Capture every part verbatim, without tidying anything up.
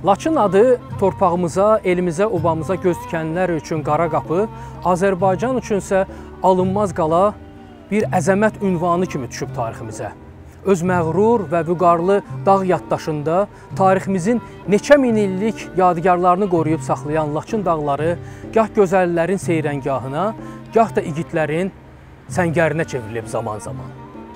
Laçın adı torpağımıza, elimizə, obamıza göz dikənlər üçün qara qapı, Azərbaycan üçünsə alınmaz qala bir əzəmət ünvanı kimi düşüb tariximizə. Öz məğrur və vüqarlı dağ yaddaşında tariximizin neçə min illik yadigarlarını qoruyub saxlayan Laçın dağları gah gözəllərin seyrəngahına, gah da igidlərin səngərinə çevrilib zaman-zaman.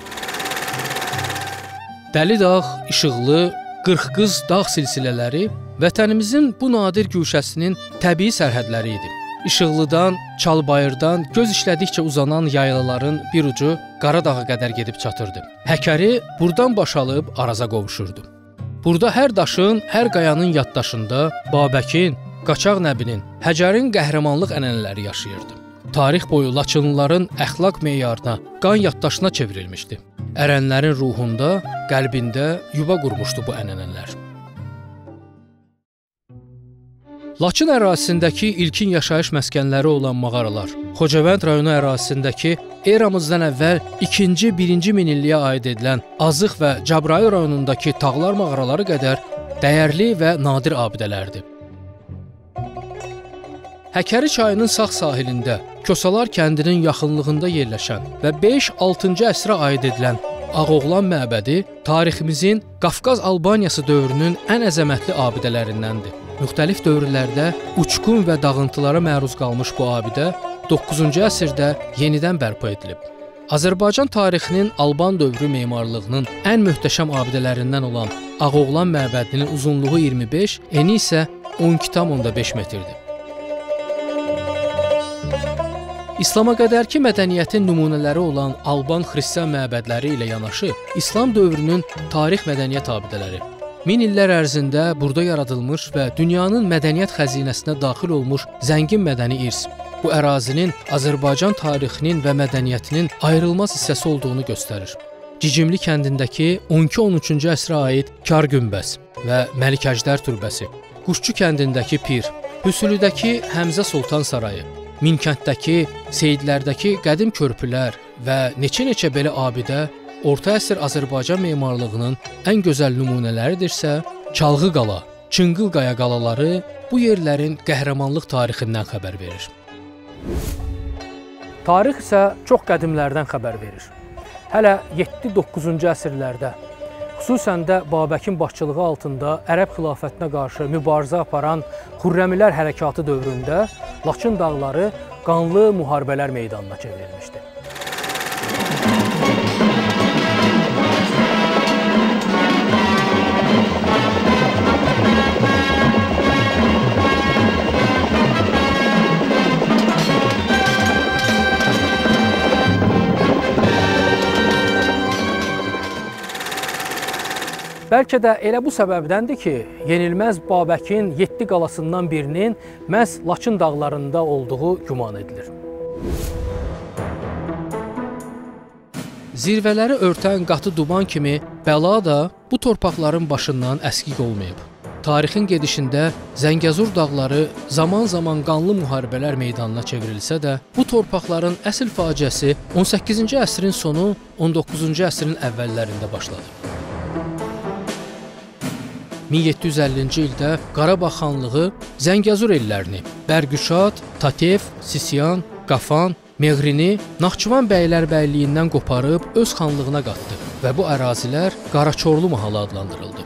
Dəli dağ, işıqlı, Qırxqız dağ silsilələri vətənimizin bu nadir güşəsinin təbii sərhədləri idi. İşıqlıdan, Çalbayırdan göz işlədikcə uzanan yaylaların bir ucu Qaradağa qədər gedib çatırdı. Həkəri buradan baş alıb Araza qovuşurdu. Burada hər daşın, hər qayanın yaddaşında Babəkin, Qaçaq Nəbinin, Həcərin qəhrəmanlıq ənənələri yaşayırdı. Tarix boyu Laçınlıların əxlaq meyarına, qan yaddaşına çevrilmişdi. Ərənlərin ruhunda, qəlbində yuva qurmuşdu bu ənənələr. Laçın ərazisindəki ilkin yaşayış məskənləri olan mağaralar, Xocavənd rayonu ərazisindəki eramızdan əvvəl ikinci birinci minilliyə aid edilən Azıq və Cəbrayıl rayonundakı Tağlar mağaraları qədər dəyərli və nadir abidələrdir. Həkəri çayının sağ sahilində, Kosalar kəndinin yaxınlığında yerləşən və beş altıncı əsrə aid edilən Ağoğlan məbədi tariximizin Qafqaz Albaniyası dövrünün ən əzəmətli abidələrindəndir. Müxtəlif dövrlərdə uçqun və dağıntılara məruz qalmış bu abidə doqquzuncu əsrdə yenidən bərpa edilib. Azərbaycan tarixinin Alban dövrü memarlığının ən möhtəşəm abidələrindən olan Ağoğlan məbədinin uzunluğu iyirmi beş, eni isə on iki tam onda beş metrdir. İslama qədərki mədəniyyətin nümunələri olan Alban xristian məbədləri ilə yanaşı, İslam dövrünün tarix mədəniyyət abidələri. Min illər ərzində burada yaradılmış və dünyanın mədəniyyət xəzinəsinə daxil olmuş zəngin mədəni irs, bu ərazinin Azərbaycan tarixinin və mədəniyyətinin ayrılmaz hissəsi olduğunu göstərir. Cicimli kəndindəki on iki on üçüncü əsrə aid Kar Günbəz və Məlikəjdər türbəsi, Quşçu kəndindəki Pir, Hüsülüdəki Həmzə Sultan sarayı, Minkənddəki, Seyidlərdəki qədim körpülər və neçə-neçə belə abidə Orta əsr Azərbaycan memarlığının ən gözəl nümunələridirsə, Çalğı qala, Çınqıl qaya qalaları bu yerlərin qəhrəmanlıq tarixindən xəbər verir. Tarix isə çox qədimlərdən xəbər verir. Hələ yeddi doqquzuncu əsrlərdə, xüsusən də Babəkin başçılığı altında Ərəb xilafətinə qarşı mübarizə aparan Xürrəmilər hərəkatı dövründə Laçın dağları qanlı müharibələr meydanına çevrilmişdi. Bəlkə də elə bu səbəbdəndir ki, yenilməz Babəkin yeddi qalasından birinin məhz Laçın dağlarında olduğu güman edilir. Zirvələri örtən qatı duman kimi bəla da bu torpaqların başından əskik olmayıb. Tarixin gedişində Zəngəzur dağları zaman-zaman qanlı müharibələr meydanına çevrilsə də, bu torpaqların əsl faciəsi on səkkizinci əsrin sonu, on doqquzuncu əsrin əvvəllərində başladı. min yeddi yüz əllinci ildə Qarabağ xanlığı Zəngəzur ellərini, Bərgüşad, Tatev, Sisyan, Qafan, Meğrini Naxçıvan bəylərbəyliyindən qoparıb öz xanlığına qatdı və bu ərazilər Qaraçorlu mahalı adlandırıldı.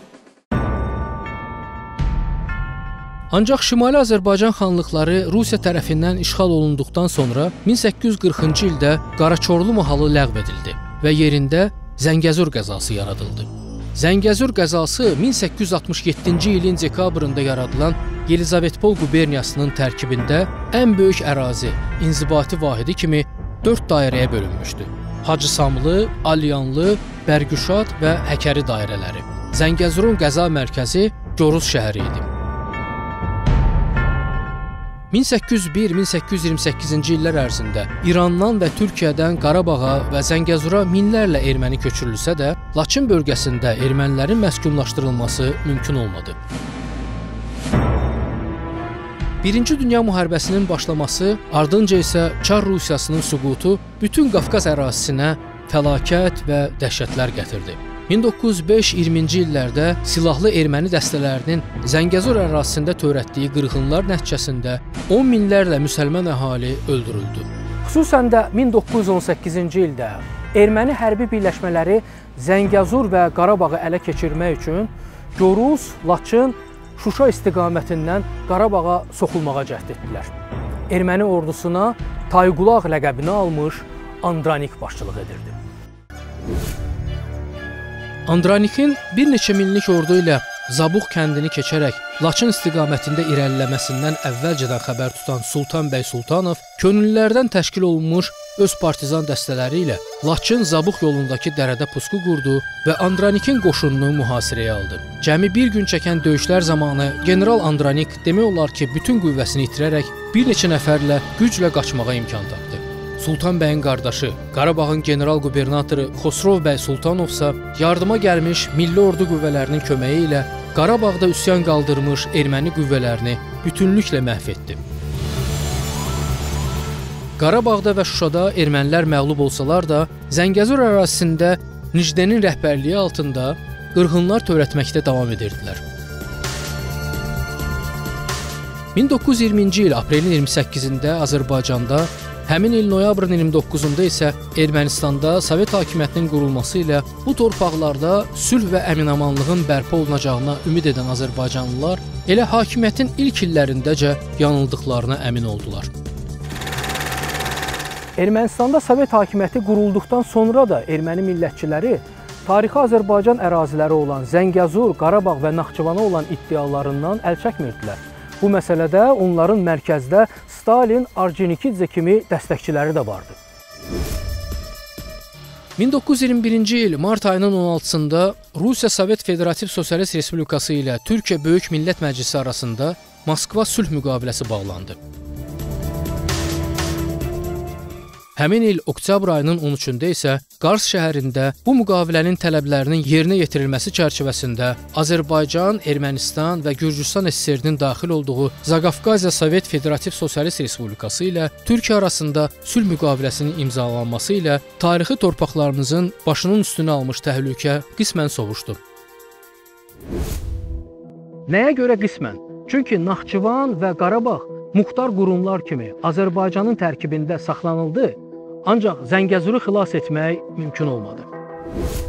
Ancaq Şimali Azərbaycan xanlıqları Rusiya tərəfindən işğal olunduqdan sonra min səkkiz yüz qırxıncı ildə Qaraçorlu mahalı ləğv edildi və yerində Zəngəzur qəzası yaradıldı. Zəngəzur qəzası min səkkiz yüz altmış yeddinci ilin dekabrında yaradılan Yelizavetpol quberniyasının tərkibində ən böyük ərazi, inzibati vahidi kimi dörd dairəyə bölünmüşdü. Hacısamlı, Alyanlı, Bərgüşad və Həkəri dairələri. Zəngəzurun qəza mərkəzi Goruz şəhəri idi. min səkkiz yüz bir min səkkiz yüz iyirmi səkkizinci illər ərzində İrandan və Türkiyədən Qarabağa və Zəngəzura minlərlə erməni köçürülsə də, Laçın bölgəsində ermənilərin məskunlaşdırılması mümkün olmadı. Birinci Dünya müharibəsinin başlaması, ardınca isə Çar Rusiyasının süqutu bütün Qafqaz ərazisinə fəlakət və dəhşətlər gətirdi. min doqquz yüz beş iyirminci illərdə silahlı erməni dəstələrinin Zəngəzur ərazisində törətdiyi qırğınlar nəticəsində on minlərlə müsəlman əhali öldürüldü. Xüsusən də min doqquz yüz on səkkizinci ildə erməni hərbi birləşmələri Zəngəzur və Qarabağı ələ keçirmək üçün Gorus, Laçın, Şuşa istiqamətindən Qarabağa soxulmağa cəhd etdilər. Erməni ordusuna Tayqulaq ləqəbini almış Andranik başçılıq edirdi. Andranikin bir neçə minlik ordu ilə Zabuq kəndini keçərək Laçın istiqamətində irəliləməsindən əvvəlcədən xəbər tutan Sultan bəy Sultanov könüllülərdən təşkil olunmuş öz partizan dəstələri ilə Laçın-Zabuq yolundakı dərədə pusqu qurdu və Andranikin qoşununu mühasirəyə aldı. Cəmi bir gün çəkən döyüşlər zamanı General Andranik demək olar ki, bütün qüvvəsini itirərək bir neçə nəfərlə güclə qaçmağa imkan tapdı. Sultan bəyin qardaşı, Qarabağın general qubernatoru Xosrov bəy Sultanovsa yardıma gəlmiş milli ordu qüvvələrinin köməyi ilə Qarabağda üsyan qaldırmış erməni qüvvələrini bütünlüklə məhv etdi. Qarabağda və Şuşada ermənilər məğlub olsalar da, Zəngəzur ərazisində Nicdenin rəhbərliyi altında qırğınlar törətməkdə davam edirdilər. min doqquz yüz iyirminci il aprelin iyirmi səkkizində Azərbaycanda, həmin il noyabrın iyirmi doqquzunda isə Ermənistanda Sovet hakimiyyətinin qurulması ilə bu torpaqlarda sülh və əmin-amanlığın bərpa olunacağına ümid edən azərbaycanlılar elə hakimiyyətin ilk illərindəcə yanıldıqlarına əmin oldular. Ermənistanda Sovet hakimiyyəti qurulduqdan sonra da erməni millətçiləri tarixi Azərbaycan əraziləri olan Zəngəzur, Qarabağ və Naxçıvana olan iddialarından əl çəkmirdilər. Bu məsələdə onların mərkəzdə Stalin, Orconikidze kimi dəstəkçiləri də vardı. min doqquz yüz iyirmi birinci il mart ayının on altısında Rusiya Sovet Federativ Sosialist Respublikası ilə Türkiyə Böyük Millət Məclisi arasında Moskva sülh müqaviləsi bağlandı. Həmin il oktyabr ayının on üçündə isə Qars şəhərində bu müqavilənin tələblərinin yerinə yetirilməsi çərçivəsində Azərbaycan, Ermənistan və Gürcüstan S S R-nin daxil olduğu Zaqafqaziya Sovet Federativ Sosialist Respublikası ilə Türkiyə arasında sülh müqaviləsinin imzalanması ilə tarixi torpaqlarımızın başının üstünə almış təhlükə qismən sovuşdu. Nəyə görə qismən? Çünki Naxçıvan və Qarabağ muxtar qurumlar kimi Azərbaycanın tərkibində saxlanıldı, ancaq Zəngəzuru xilas etmək mümkün olmadı.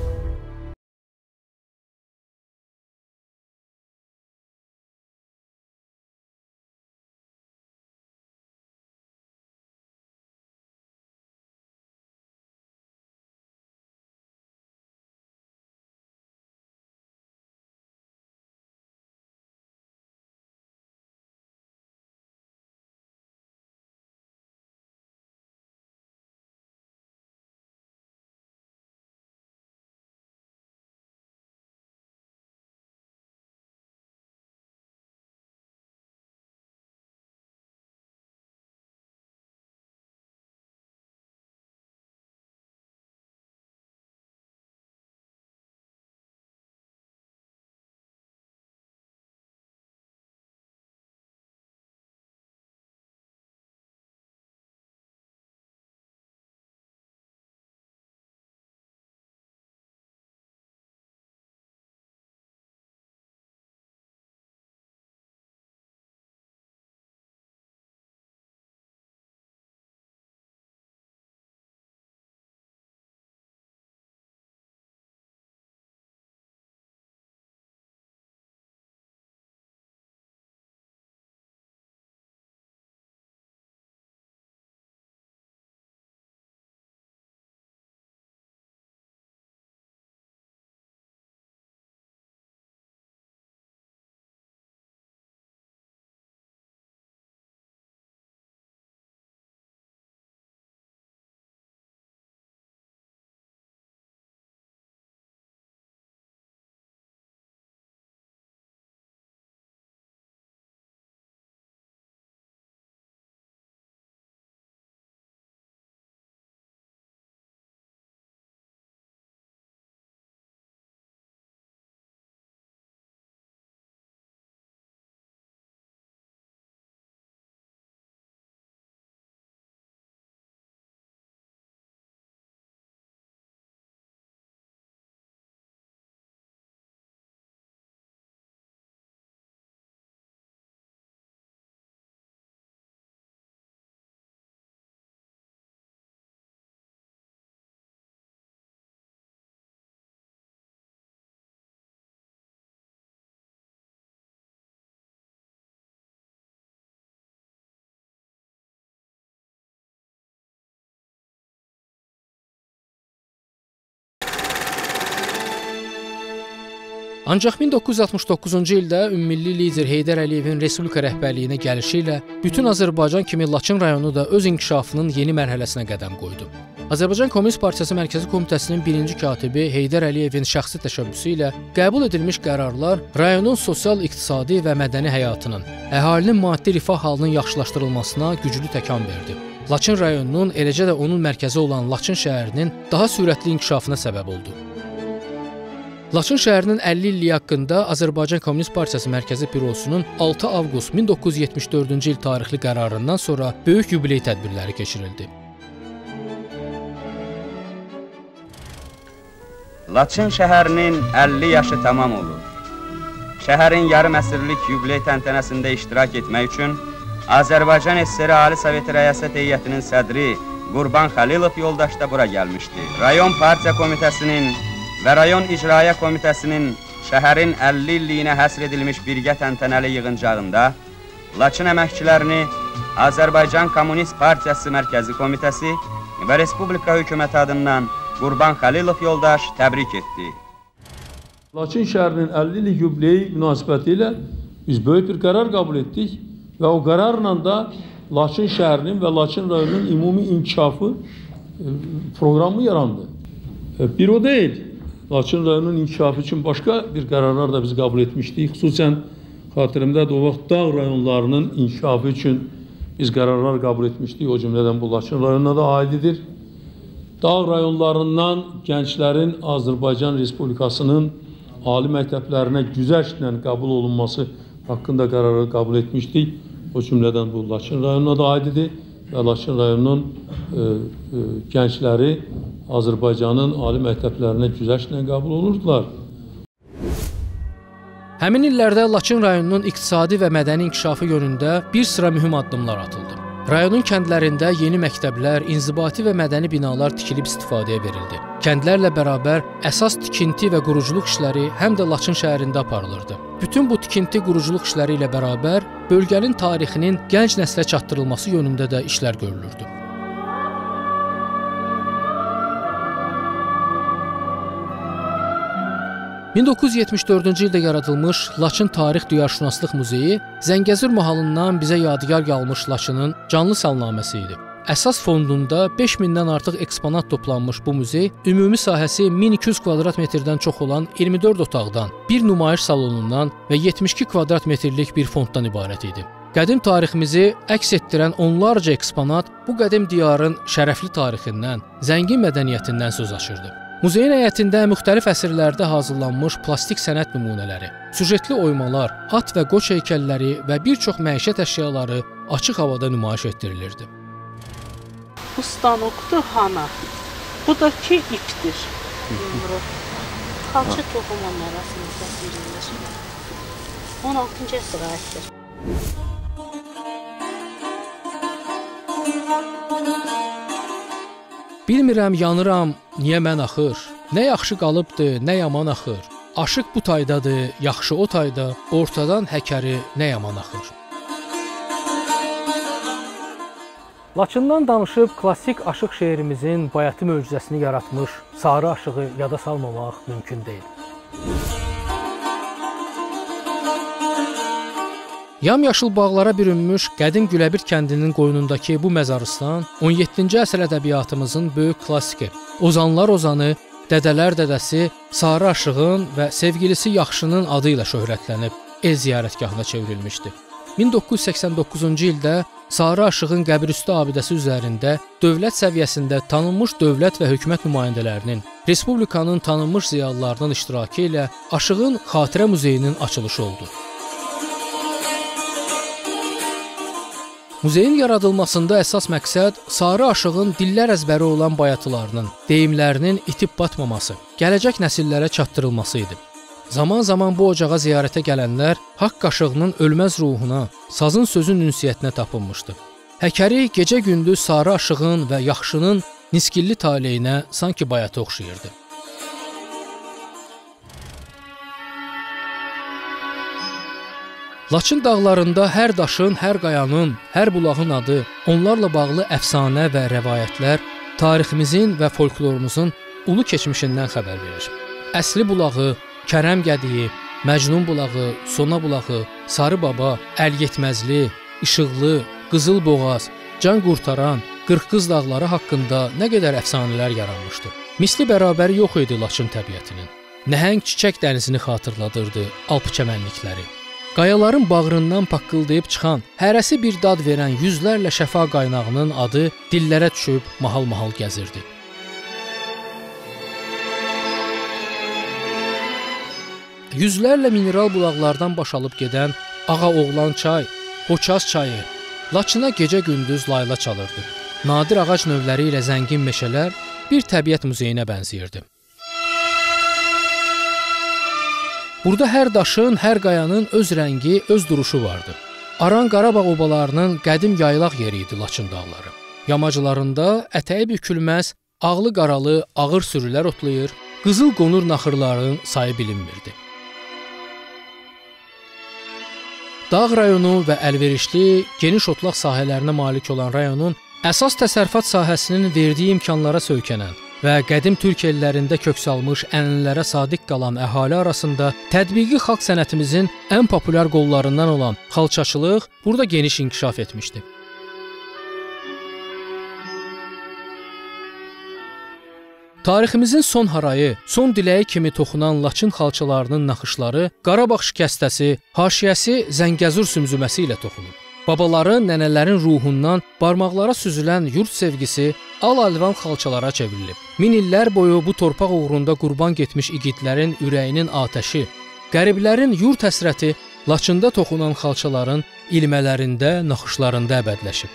Ancaq min doqquz yüz altmış doqquzuncu ildə ümummilli lider Heydər Əliyevin Respublika rəhbərliyinə gəlişi ilə bütün Azərbaycan kimi Laçın rayonu da öz inkişafının yeni mərhələsinə qədəm qoydu. Azərbaycan Kommunist Partiyası Mərkəzi Komitəsinin birinci katibi Heydər Əliyevin şəxsi təşəbbüsü ilə qəbul edilmiş qərarlar rayonun sosial, iqtisadi və mədəni həyatının, əhalinin maddi rifah halının yaxşılaşdırılmasına güclü təkan verdi. Laçın rayonunun, eləcə də onun mərkəzi olan Laçın şəhərinin daha sürətli inkişafına səbəb oldu. Laçın şəhərinin əlli illiyi haqqında Azərbaycan Kommunist Partiyası Mərkəzi Bürosunun altı avqust min doqquz yüz yetmiş dördüncü il tarixli qərarından sonra böyük yubiley tədbirləri keçirildi. Laçın şəhərinin əlli yaşı tamam olur. Şəhərin yarım əsrlik yubiley təntənəsində iştirak etmək üçün Azərbaycan S S R Ali Soveti Rəyasət Heyətinin sədri Qurban Xəlilov yoldaş da bura gəlmişdi. Rayon Partiya Komitəsinin və Rayon İcraya Komitəsinin şəhərin əlli illiyinə həsr edilmiş birgə təntənəli yığıncağında Laçın əməkçilərini Azərbaycan Kommunist Partiyası Mərkəzi Komitəsi və Respublika Hökuməti adından Qurban Xəlilov yoldaş təbrik etdi. Laçın şəhərinin əlli illik yubileyi münasibəti ilə biz böyük bir qərar qəbul etdik və o qərarla da Laçın şəhərinin və Laçın rayonunun ümumi inkişafı proqramı yarandı. Bir o deyil. Laçın rayonunun inkişafı üçün başqa bir qərarlar da biz qəbul etmişdik. Xüsusən xatirimdədir, o vaxt dağ rayonlarının inkişafı üçün biz qərarlar qəbul etmişdik. O cümlədən bu Laçın rayonuna da aiddir. Dağ rayonlarından gənclərin Azərbaycan Respublikasının ali məktəblərinə güzəştlə qəbul olunması haqqında qərarı qəbul etmişdik. O cümlədən bu Laçın rayonuna da aiddir və Laçın rayonunun e, e, gəncləri Azərbaycanın ali məktəblərinə güzəştlə qəbul olurdular. Həmin illərdə Laçın rayonunun iqtisadi və mədəni inkişafı yönündə bir sıra mühüm addımlar atıldı. Rayonun kəndlərində yeni məktəblər, inzibati və mədəni binalar tikilib istifadəyə verildi. Kəndlərlə bərabər əsas tikinti və quruculuq işləri həm də Laçın şəhərində aparılırdı. Bütün bu tikinti, quruculuq işləri ilə bərabər bölgənin tarixinin gənc nəslə çatdırılması yönündə də işlər görülürdü. min doqquz yüz yetmiş dördüncü ildə yaradılmış Laçın Tarix Diyarşünaslıq Muzeyi Zəngəzur mahalından bizə yadigar qalmış Laçının canlı salnaməsi idi. Əsas fondunda beş mindən artıq eksponat toplanmış bu muzey ümumi sahəsi min iki yüz kvadrat metrdən çox olan iyirmi dörd otaqdan, bir nümayiş salonundan və yetmiş iki kvadrat metrlik bir fonddan ibarət idi. Qədim tariximizi əks etdirən onlarca eksponat bu qədim diyarın şərəfli tarixindən, zəngin mədəniyyətindən söz açırdı. Muzeyin həyətində müxtəlif əsrlərdə hazırlanmış plastik sənət nümunələri, süjetli oymalar, at və qoç heykəlləri və bir çox məişət əşyaları açıq havada nümayiş etdirilirdi. Bu stanokdur hana. Bu da ki ipdir. Yumru. Xalça toxumanın arasında kəsilir. on altıncı əsrə aiddir. Bilmirəm, yanıram, niyə mən axır? Nə yaxşı qalıbdı, nə yaman axır? Aşıq bu taydadır, yaxşı o tayda, ortadan həkəri nə yaman axır? Laçından danışıb klassik aşıq şeirimizin bayatı möcüzəsini yaratmış Sarı Aşığı yada salmamaq mümkün deyil. Yamyaşıl bağlara bürünmüş qədim Güləbir kəndinin qoynundakı bu məzarıstan on yeddinci əsr ədəbiyyatımızın böyük klassiki Ozanlar Ozanı, Dədələr Dədəsi Sarı Aşığın və sevgilisi Yaxşının adı ilə şöhrətlənib el ziyarətgahına çevrilmişdi. min doqquz yüz səksən doqquzuncu ildə Sarı Aşığın qəbrüstü abidəsi üzərində dövlət səviyyəsində tanınmış dövlət və hökumət nümayəndələrinin, Respublikanın tanınmış ziyalılarının iştirakı ilə Aşığın Xatirə Muzeyinin açılışı oldu. Muzeyin yaradılmasında əsas məqsəd Sarı Aşığın dillər əzbəri olan bayatılarının, deyimlərinin itib batmaması, gələcək nəsillərə çatdırılması idi. Zaman-zaman bu ocağa ziyarətə gələnlər Haqq Aşığının ölməz ruhuna, sazın sözün ünsiyyətinə tapınmışdı. Həkəri gecə-gündüz Sarı Aşığın və Yaxşının niskilli taleyinə sanki bayatı oxşayırdı. Laçın dağlarında hər daşın, hər qayanın, hər bulağın adı, onlarla bağlı əfsanə və rəvayətlər tariximizin və folklorumuzun ulu keçmişindən xəbər verir. Əsli bulağı, Kərəm Qədiyi, Məcnun bulağı, Sona bulağı, Sarı Baba, Əlgetməzli, İşıqlı, Qızıl Boğaz, Can Qurtaran, Qırxqız dağları haqqında nə qədər əfsanələr yaranmışdı. Misli bərabəri yox idi Laçın təbiətinin. Nəhəng çiçək dənizini xatırladırdı Alp çəmənlikləri. Qayaların bağrından paqqıldayıb çıxan, hərəsi bir dad verən yüzlərlə şəfa qaynağının adı dillərə düşüb mahal-mahal gəzirdi. Yüzlərlə mineral bulaqlardan başalıb gedən Ağaoğlan çay, Qoçaz çayı, Laçına gecə-gündüz layla çalırdı. Nadir ağac növləri ilə zəngin meşələr bir təbiət muzeyinə bənzəyirdi. Burada hər daşın, hər qayanın öz rəngi, öz duruşu vardı. Aran Qarabağ obalarının qədim yaylaq yeri idi Laçın dağları. Yamaclarında ətəyi bükülməz, ağlı qaralı ağır sürülər otlayır, qızıl qonur naxırların sayı bilinmirdi. Dağ rayonu və əlverişli, geniş otlaq sahələrinə malik olan rayonun əsas təsərrüfat sahəsinin verdiyi imkanlara söykənən və qədim türk ellərində kök salmış ənənələrə sadiq qalan əhali arasında tətbiqi xalq sənətimizin ən populyar qollarından olan xalçaçılıq burada geniş inkişaf etmişdi. Tariximizin son harayı, son diləyi kimi toxunan Laçın xalçalarının naxışları Qarabağ şikəstəsi, haşiyəsi Zəngəzur sümzüməsi ilə toxunub. Babaların, nənələrin ruhundan barmaqlara süzülən yurt sevgisi al-alvan xalçalara çevrilib. Min illər boyu bu torpaq uğrunda qurban getmiş igidlərin ürəyinin atəşi, qəriblərin yurt həsrəti Laçında toxunan xalçaların ilmələrində, naxışlarında əbədləşib.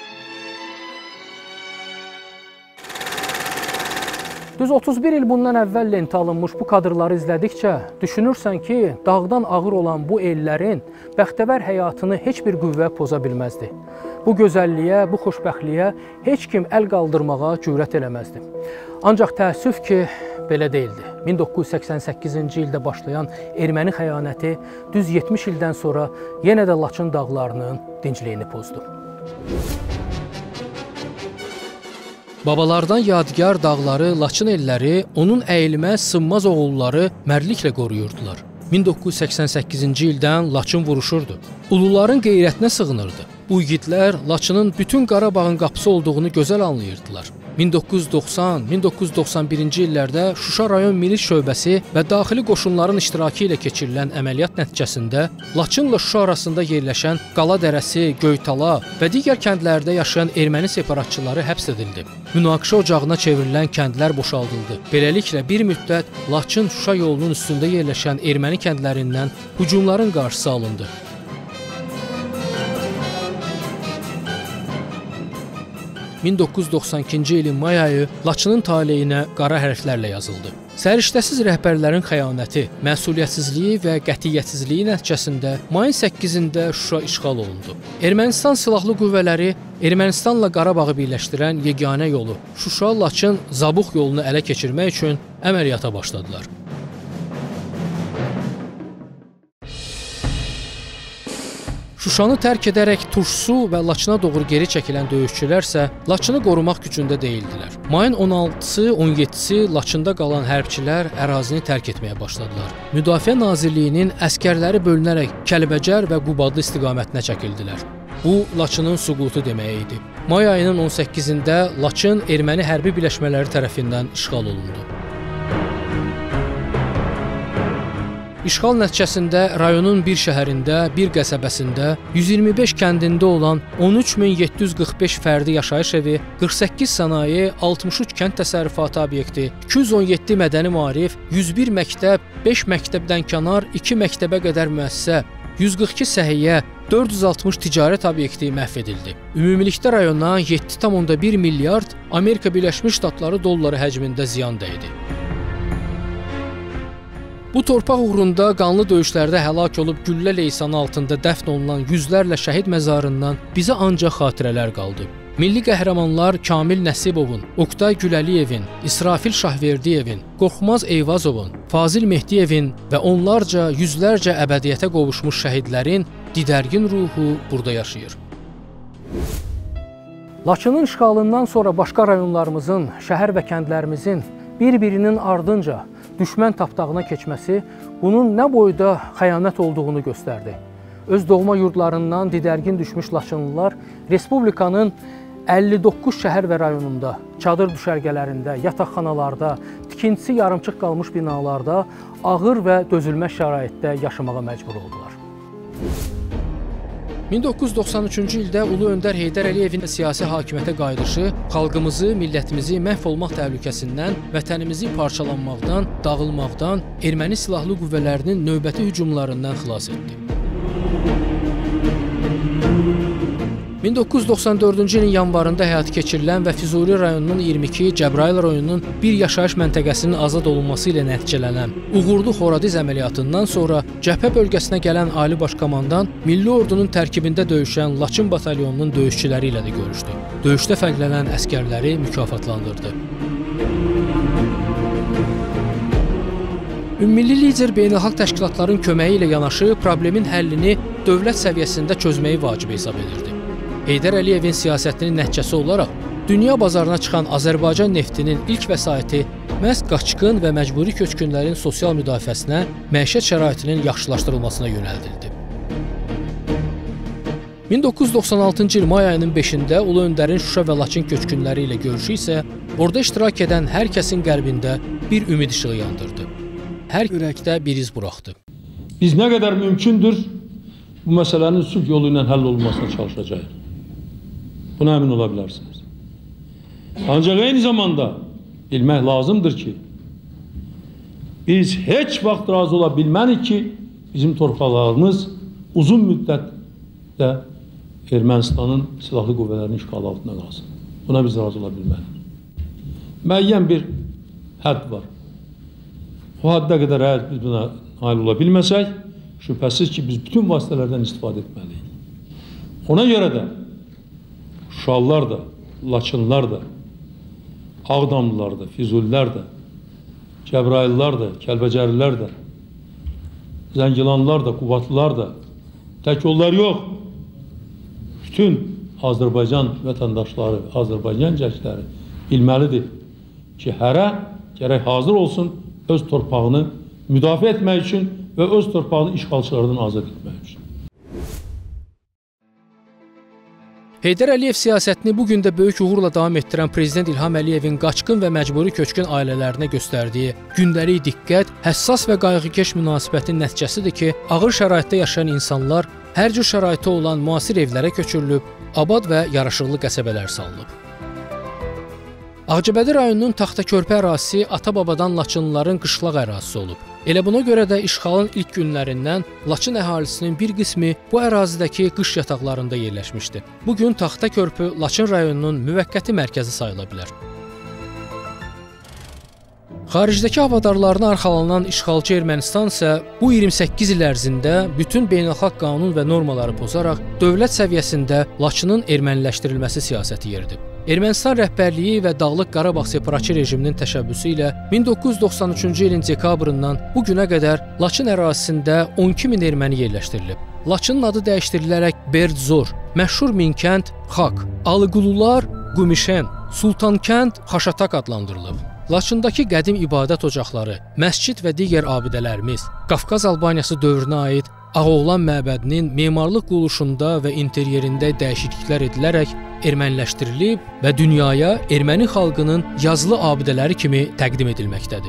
Düz otuz bir il bundan əvvəl lentə alınmış bu kadrları izlədikcə düşünürsən ki, dağdan ağır olan bu ellərin bəxtəvər həyatını heç bir qüvvə poza bilməzdi. Bu gözəlliyə, bu xoşbəxtliyə heç kim əl qaldırmağa cürət eləməzdi. Ancaq təəssüf ki, belə deyildi. min doqquz yüz səksən səkkizinci ildə başlayan erməni xəyanəti düz yetmiş ildən sonra yenə də Laçın dağlarının dincliyini pozdu. Babalardan yadigar dağları, Laçın elləri, onun əyilməz, sınmaz oğulları mərdliklə qoruyurdular. min doqquz yüz səksən səkkizinci ildən Laçın vuruşurdu. Uluların qeyrətinə sığınırdı. Bu igidlər Laçının bütün Qarabağın qapısı olduğunu gözəl anlayırdılar. min doqquz yüz doxsan min doqquz yüz doxsan birinci illərdə Şuşa rayon milis şöbəsi və daxili qoşunların iştirakı ilə keçirilən əməliyyat nəticəsində Laçınla Şuşa arasında yerləşən Qala Dərəsi, Göytala və digər kəndlərdə yaşayan erməni separatçıları həbs edildi. Münaqişə ocağına çevrilən kəndlər boşaldıldı. Beləliklə bir müddət Laçın-Şuşa yolunun üstündə yerləşən erməni kəndlərindən hücumların qarşısı alındı. min doqquz yüz doxsan ikinci ilin may ayı Laçının taleyinə qara hərflərlə yazıldı. Səriştəsiz rəhbərlərin xəyanəti, məsuliyyətsizliyi və qətiyyətsizliyi nəticəsində mayın səkkizində Şuşa işğal olundu. Ermənistan silahlı qüvvələri Ermənistanla Qarabağı birləşdirən yeganə yolu Şuşa-Laçın-Zabux yolunu ələ keçirmək üçün əməliyyata başladılar. Şuşanı tərk edərək Turşsu və Laçına doğru geri çəkilən döyüşçülər isə Laçını qorumaq gücündə deyildilər. Mayın on altısı, on yeddisi Laçında qalan hərbçilər ərazini tərk etməyə başladılar. Müdafiə Nazirliyinin əskərləri bölünərək Kəlbəcər və Qubadlı istiqamətinə çəkildilər. Bu, Laçının süqutu demək idi. May ayının on səkkizində Laçın erməni hərbi birləşmələri tərəfindən işğal olundu. İşğal nəticəsində rayonun bir şəhərində, bir qəsəbəsində, yüz iyirmi beş kəndində olan on üç min yeddi yüz qırx beş fərdi yaşayış evi, qırx səkkiz sənaye, altmış üç kənd təsərrüfatı obyekti, iki yüz on yeddi mədəni maarif, yüz bir məktəb, beş məktəbdən kənar, iki məktəbə qədər müəssisə, yüz qırx iki səhiyyə, dörd yüz altmış ticarət obyekti məhv edildi. Ümumilikdə rayona yeddi tam onda bir milyard Amerika Birləşmiş Ştatları dolları həcmində ziyan dəydi. Bu torpaq uğrunda qanlı döyüşlərdə həlak olub güllə leysanı altında dəfn olunan yüzlərlə şəhid məzarından bizə ancaq xatirələr qaldı. Milli qəhrəmanlar Kamil Nəsibovun, Oqtay Güləliyevin, İsrafil Şahverdiyevin, Qorxmaz Eyvazovun, Fazil Mehdiyevin və onlarca, yüzlərcə əbədiyyətə qovuşmuş şəhidlərin didərgin ruhu burada yaşayır. Laçının işğalından sonra başqa rayonlarımızın, şəhər və kəndlərimizin bir-birinin ardınca düşmən tapdağına keçməsi bunun nə boyda xəyanət olduğunu göstərdi. Öz doğma yurdlarından didərgin düşmüş Laçınlılar Respublikanın əlli doqquz şəhər və rayonunda, çadır düşərgələrində, yataqxanalarda, tikintisi yarımçıq qalmış binalarda ağır və dözülməz şəraitdə yaşamağa məcbur oldular. min doqquz yüz doxsan üçüncü ildə Ulu Öndər Heydər Əliyevin siyasi hakimiyyətə qayıdışı xalqımızı, millətimizi məhv olmaq təhlükəsindən, vətənimizi parçalanmaqdan, dağılmaqdan, erməni silahlı qüvvələrinin növbəti hücumlarından xilas etdi. min doqquz yüz doxsan dördüncü ilin yanvarında həyata keçirilən və Füzuli rayonunun iyirmi iki, Cəbrayıl rayonunun bir yaşayış məntəqəsinin azad olunması ilə nəticələnən uğurlu Horadiz əməliyyatından sonra cəbhə bölgəsinə gələn Ali Baş Komandan Milli Ordunun tərkibində döyüşən Laçın batalyonunun döyüşçüləri ilə də görüşdü. Döyüşdə fərqlənən əskərləri mükafatlandırdı. Ümummilli lider beynəlxalq təşkilatların köməyi ilə yanaşı problemin həllini dövlət səviyyəsində çözməyi vacib hesab edirdi. Heydər Əliyevin siyasətinin nəticəsi olaraq dünya bazarına çıxan Azərbaycan neftinin ilk vəsaiti məhz qaçqın və məcburi köçkünlərin sosial müdafiəsinə, məişət şəraitinin yaxşılaşdırılmasına yönəldildi. min doqquz yüz doxsan altıncı il may ayının beşində Ulu Öndərin Şuşa və Laçın köçkünləri ilə görüşü isə orada iştirak edən hər kəsin qəlbində bir ümid işığı yandırdı. Hər ürəkdə bir iz buraxdı. Biz nə qədər mümkündür bu məsələnin sülh yolu ilə həll olunmasına çalışacağıq. Buna əmin ola bilərsiniz. Ancaq eyni zamanda bilmək lazımdır ki, biz heç vaxt razı ola bilmərik ki, bizim torpaqlarımız uzun müddətdə Ermənistanın silahlı qüvvələrinin işğalı altında qalsın. Buna biz razı ola bilmərik. Müəyyən bir hədd var. O həddə qədər əgər biz buna nail ola bilməsək, şübhəsiz ki, biz bütün vasitələrdən istifadə etməliyik. Ona görə də Şuşalılar da, Laçınlar da, Ağdamlılar da, Füzulilər də, Cəbrayıllar da, Kəlbəcərlilər də, Zəngilanlar da, Qubatlılar da, tək onlar yox, bütün Azərbaycan vətəndaşları, Azərbaycan gəncləri bilməlidir ki, hərə gərək hazır olsun öz torpağını müdafiə etmək üçün və öz torpağını işğalçılardan azad etmək üçün. Heydər Əliyev siyasətini bugün də böyük uğurla davam etdirən Prezident İlham Əliyevin qaçqın və məcburi köçkün ailələrinə göstərdiyi gündəlik diqqət, həssas və qayğıkeş münasibətin nəticəsidir ki, ağır şəraitdə yaşayan insanlar hər cür şəraitə olan müasir evlərə köçürülüb, abad və yaraşıqlı qəsəbələr salınıb. Ağcabədi rayonunun Taxtakörpə ərazisi ata-babadan Laçınlıların qışlaq ərazisi olub. Elə buna görə də işğalın ilk günlərindən Laçın əhalisinin bir qismi bu ərazidəki qış yataqlarında yerləşmişdi. Bugün Taxtakörpü Laçın rayonunun müvəqqəti mərkəzi sayıla bilər. Xaricdəki havadarlarına arxalanan işğalçı Ermənistan isə bu iyirmi səkkiz il ərzində bütün beynəlxalq qanun və normaları pozaraq dövlət səviyyəsində Laçının erməniləşdirilməsi siyasəti yeridib. Ermənistan rəhbərliyi və Dağlıq Qarabağ separatçı rejiminin təşəbbüsü ilə min doqquz yüz doxsan üçüncü ilin dekabrından bu günə qədər Laçın ərazisində on iki min erməni yerləşdirilib. Laçının adı dəyişdirilərək Berdzor, məşhur Minkənd, Xaq, Alıqulular, Qumişən, Sultankənd, Xaşatak adlandırılıb. Laçındakı qədim ibadət ocaqları, məscid və digər abidələrimiz, Qafqaz Albaniyası dövrünə aid Ağoğlan məbədinin memarlıq quruluşunda və interyerində dəyişikliklər edilərək erməniləşdirilib və dünyaya erməni xalqının yazılı abidələri kimi təqdim edilməkdədir.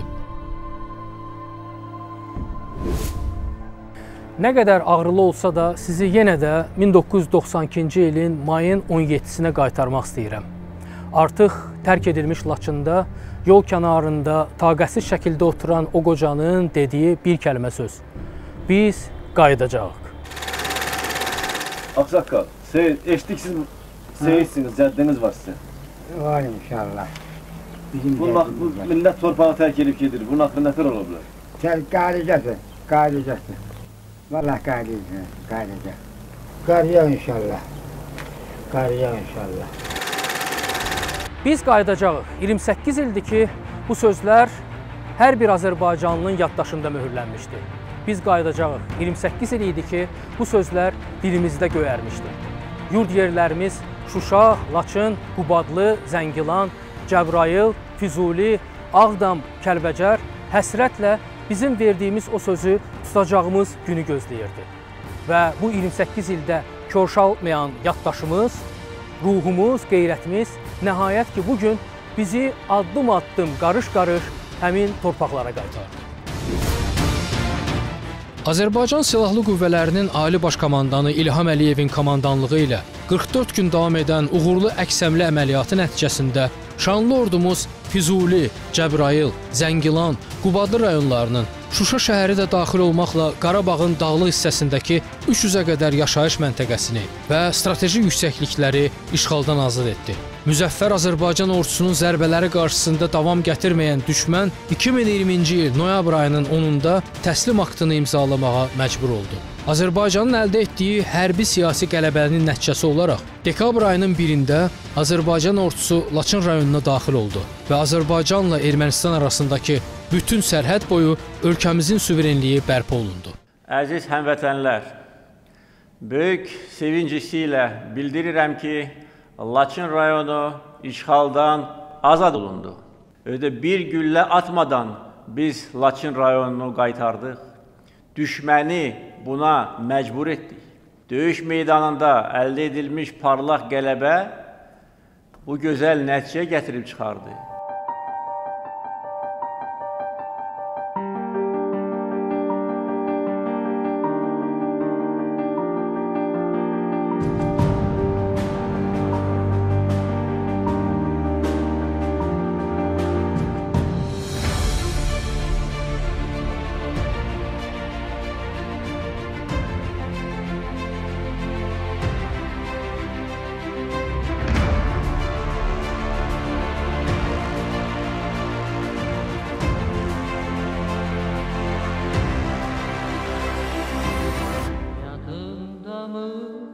Nə qədər ağrılı olsa da sizi yenə də min doqquz yüz doxsan ikinci ilin mayın on yeddisinə qaytarmaq istəyirəm. Artıq tərk edilmiş Laçında yol kənarında taqətsiz şəkildə oturan o qocanın dediyi bir kəlmə söz. Biz qayıdacağıq. Ağsaqqal, Seyid, eşitdik siz Seyidsiniz, cəddiniz var sizə. Var inşallah. Bu millət torpağı tərk edib gedir. Bunun axırı nətər ola bilər? Qayıdacaqsın, qayıdacaqsın. Vallahi qayıdacaqsın, qayıdacaq. Qayıdacaq inşallah. Qayıdacaq inşallah. Biz qayıdacağıq. iyirmi səkkiz ildir ki, bu sözlər hər bir Azərbaycanlının yaddaşında möhürlənmişdi. Biz qayıdacağıq. iyirmi səkkiz il idi ki, bu sözlər dilimizdə göyərmişdi. Yurd yerlərimiz Şuşa, Laçın, Qubadlı, Zəngilan, Cəbrayıl, Füzuli, Ağdam, Kəlbəcər həsrətlə bizim verdiyimiz o sözü tutacağımız günü gözləyirdi. Və bu iyirmi səkkiz ildə körşalmayan yaddaşımız, ruhumuz, qeyrətimiz nəhayət ki, bugün bizi addım-addım, qarış-qarış həmin torpaqlara qaytardı. Azərbaycan Silahlı Qüvvələrinin Ali Baş Komandanı İlham Əliyevin komandanlığı ilə qırx dörd gün davam edən uğurlu əks-həmlə əməliyyatı nəticəsində şanlı ordumuz Füzuli, Cəbrayıl, Zəngilan, Qubadlı rayonlarının, Şuşa şəhəri də daxil olmaqla Qarabağın dağlıq hissəsindəki üç yüzə qədər yaşayış məntəqəsini və strateji yüksəklikləri işğaldan azad etdi. Müzəffər Azərbaycan ordusunun zərbələri qarşısında davam gətirməyən düşmən iki min iyirminci il noyabr ayının onunda təslim aktını imzalamağa məcbur oldu. Azərbaycanın əldə etdiyi hərbi siyasi qələbənin nəticəsi olaraq dekabr ayının birində Azərbaycan ordusu Laçın rayonuna daxil oldu və Azərbaycanla Ermənistan arasındakı bütün sərhəd boyu ölkəmizin suverenliyi bərpa olundu. Əziz həmvətənlər, böyük sevinc hissi ilə bildirirəm ki, Laçın rayonu işğaldan azad olundu. Ödə bir güllə atmadan biz Laçın rayonunu qaytardıq. Düşməni buna məcbur etdik. Döyüş meydanında əldə edilmiş parlaq qələbə bu gözəl nəticə gətirib çıxardı. Mı